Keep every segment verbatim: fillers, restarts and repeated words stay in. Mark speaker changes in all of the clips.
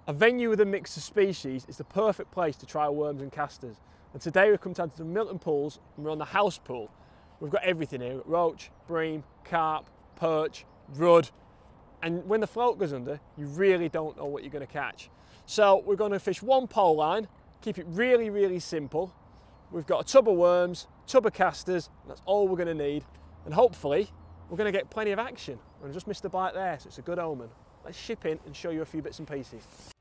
Speaker 1: A venue with a mix of species is the perfect place to try worms and casters. And today we've come down to the Milton pools and we're on the house pool. We've got everything here: roach, bream, carp, perch, rudd. And when the float goes under, you really don't know what you're going to catch. So we're going to fish one pole line, keep it really, really simple. We've got a tub of worms, tub of casters, and that's all we're going to need. And hopefully we're going to get plenty of action. And I just missed a bite there, so it's a good omen. Let's ship in and show you a few bits and pieces.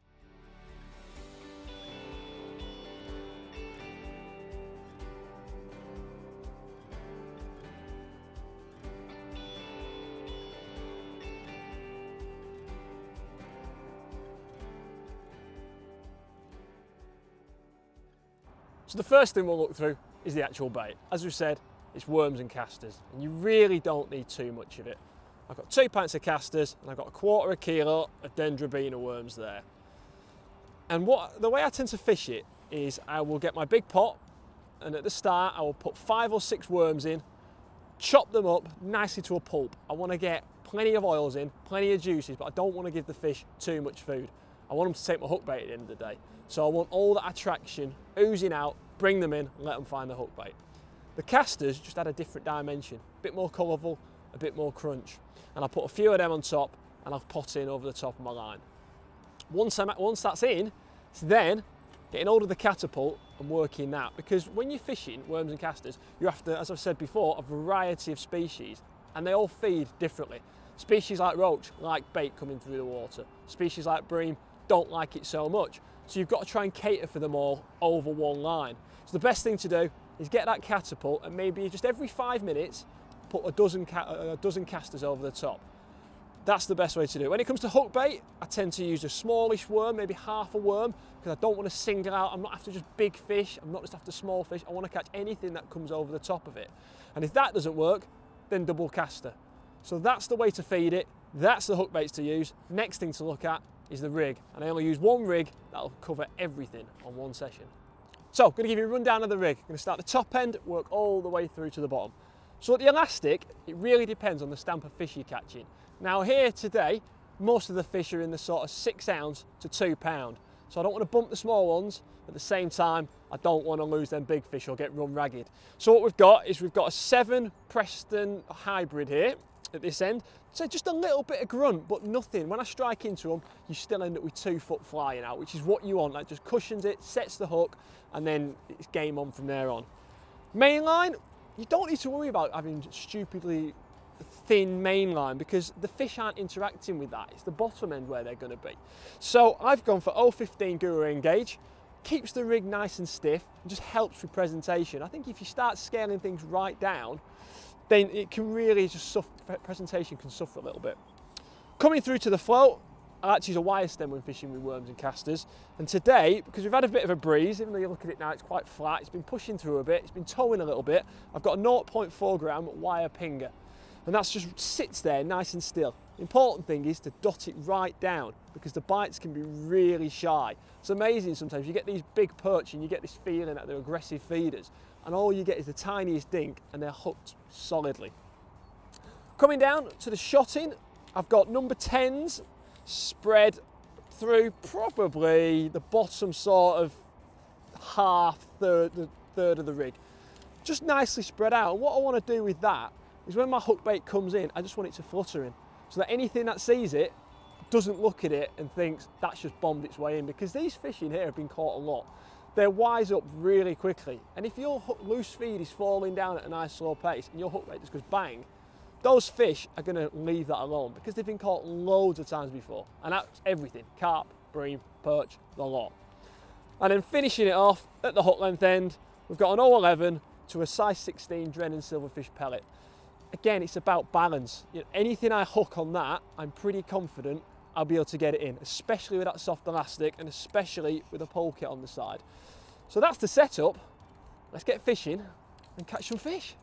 Speaker 1: So the first thing we'll look through is the actual bait. As we've said, it's worms and casters, and you really don't need too much of it. I've got two pints of casters and I've got a quarter of a kilo of dendrobina worms there. And what the way I tend to fish it is I will get my big pot, and at the start I will put five or six worms in, chop them up nicely to a pulp. I want to get plenty of oils in, plenty of juices, but I don't want to give the fish too much food. I want them to take my hook bait at the end of the day. So I want all that attraction oozing out, bring them in and let them find the hook bait. The casters just add a different dimension, a bit more colourful, a bit more crunch. And I'll put a few of them on top and I'll pot in over the top of my line. Once, I'm, once that's in, it's then getting hold of the catapult and working that. Because when you're fishing worms and casters, you're after, as I've said before, a variety of species, and they all feed differently. Species like roach like bait coming through the water. Species like bream don't like it so much. So you've got to try and cater for them all over one line. So the best thing to do is get that catapult and maybe just every five minutes put a dozen, ca a dozen casters over the top. That's the best way to do it. When it comes to hook bait, I tend to use a smallish worm, maybe half a worm, because I don't want to single out. I'm not after just big fish. I'm not just after small fish. I want to catch anything that comes over the top of it. And if that doesn't work, then double caster. So that's the way to feed it. That's the hook baits to use. Next thing to look at is the rig, and I only use one rig that'll cover everything on one session. So I'm going to give you a rundown of the rig. I'm going to start at the top end, work all the way through to the bottom. So at the elastic, it really depends on the stamp of fish you're catching. Now here today, most of the fish are in the sort of six ounce to two pound. So I don't want to bump the small ones. At the same time, I don't want to lose them big fish or get run ragged. So what we've got is we've got a seven Preston hybrid here at this end. So just a little bit of grunt, but nothing. When I strike into them, you still end up with two foot flying out, which is what you want. That just cushions it, sets the hook, and then it's game on from there on. Main line, you don't need to worry about having stupidly thin main line because the fish aren't interacting with that. It's the bottom end where they're going to be. So I've gone for oh fifteen Guru engage. Keeps the rig nice and stiff and just helps with presentation. I think if you start scaling things right down, then it can really just suffer, presentation can suffer a little bit. Coming through to the float, I like to use a wire stem when fishing with worms and casters. And today, because we've had a bit of a breeze, even though you look at it now, it's quite flat, it's been pushing through a bit, it's been towing a little bit, I've got a zero point four gram wire pinger. And that just sits there nice and still. The important thing is to dot it right down because the bites can be really shy. It's amazing sometimes, you get these big perch and you get this feeling that they're aggressive feeders, and all you get is the tiniest dink and they're hooked solidly. Coming down to the shotting, I've got number tens spread through probably the bottom sort of half, third, the third of the rig. Just nicely spread out. And what I want to do with that is when my hook bait comes in, I just want it to flutter in so that anything that sees it doesn't look at it and thinks that's just bombed its way in, because these fish in here have been caught a lot. They're wise up really quickly, and if your hook, loose feed is falling down at a nice slow pace and your hook bait just goes bang, those fish are going to leave that alone because they've been caught loads of times before, and that's everything: carp, bream, perch, the lot. And then finishing it off at the hook length end, we've got an oh eleven to a size sixteen Drennan silverfish pellet. Again, it's about balance. You know, anything I hook on that, I'm pretty confident I'll be able to get it in, especially with that soft elastic and especially with a pole kit on the side. So that's the setup. Let's get fishing and catch some fish.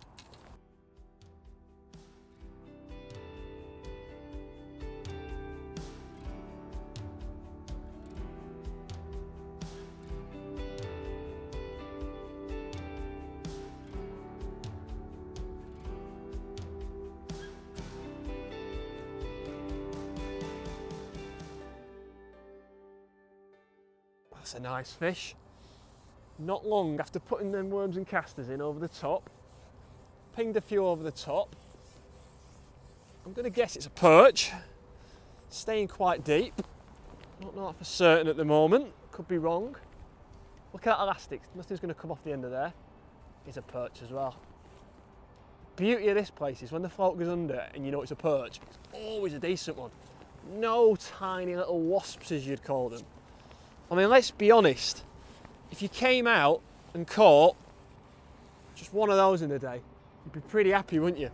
Speaker 1: That's a nice fish. Not long after putting them worms and casters in over the top, pinged a few over the top. I'm going to guess it's a perch, staying quite deep. Not know that for certain at the moment, could be wrong. Look at that elastic, nothing's going to come off the end of there. It's a perch as well. Beauty of this place is when the float goes under and you know it's a perch, it's always a decent one. No tiny little wasps as you'd call them. I mean, let's be honest, if you came out and caught just one of those in a day, you'd be pretty happy, wouldn't you?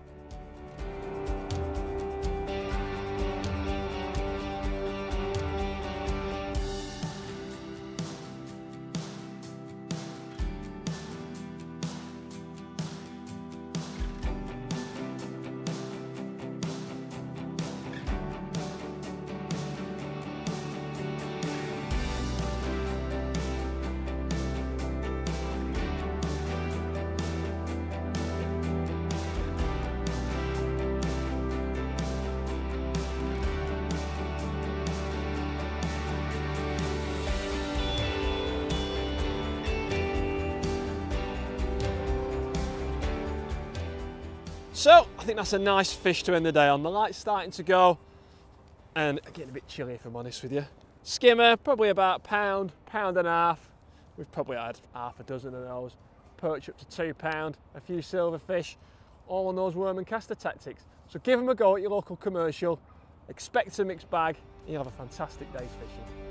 Speaker 1: So, I think that's a nice fish to end the day on. The light's starting to go, and getting a bit chilly if I'm honest with you. Skimmer, probably about a pound, pound and a half. We've probably had half a dozen of those. Perch up to two pound, a few silverfish, all on those worm and caster tactics. So give them a go at your local commercial, expect a mixed bag, and you'll have a fantastic day's fishing.